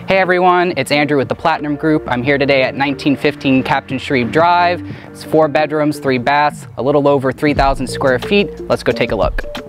Hey everyone, it's Andrew with the Platinum Group. I'm here today at 1915 Captain Shreve Drive. It's 4 bedrooms, 3 baths, a little over 3,000 square feet. Let's go take a look.